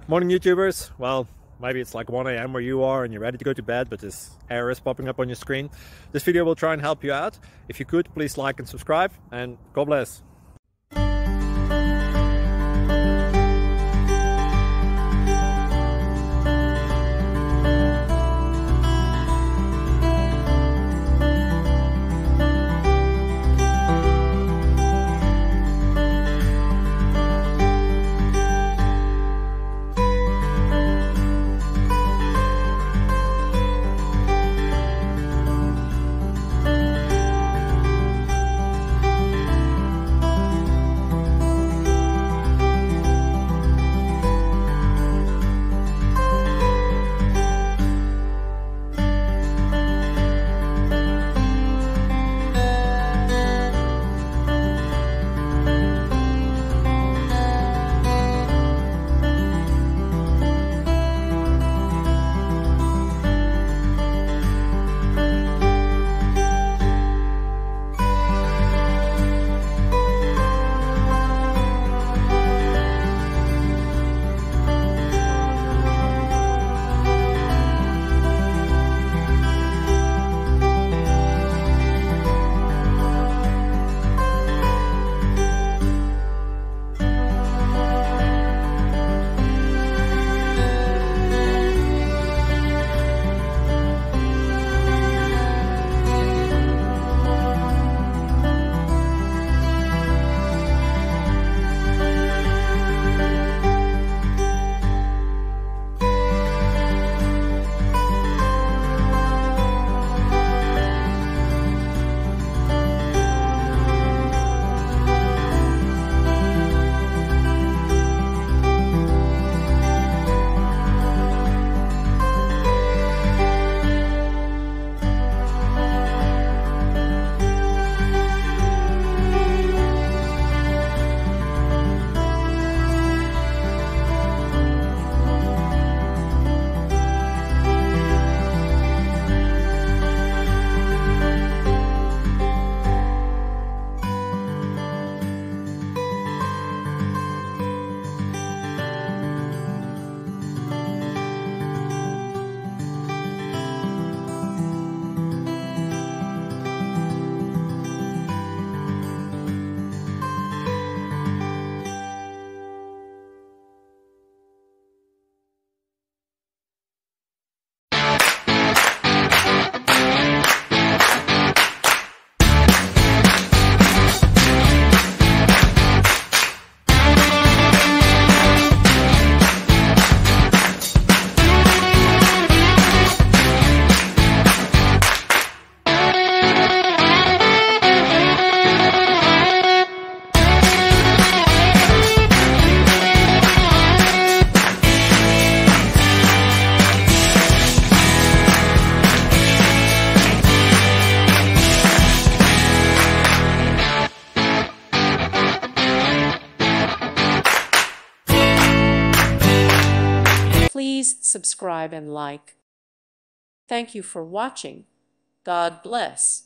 Morning YouTubers. Well, maybe it's like 1 a.m. where you are and you're ready to go to bed, but this error is popping up on your screen. This video will try and help you out. If you could, please like and subscribe, and God bless. Please subscribe and like. Thank you for watching. God bless.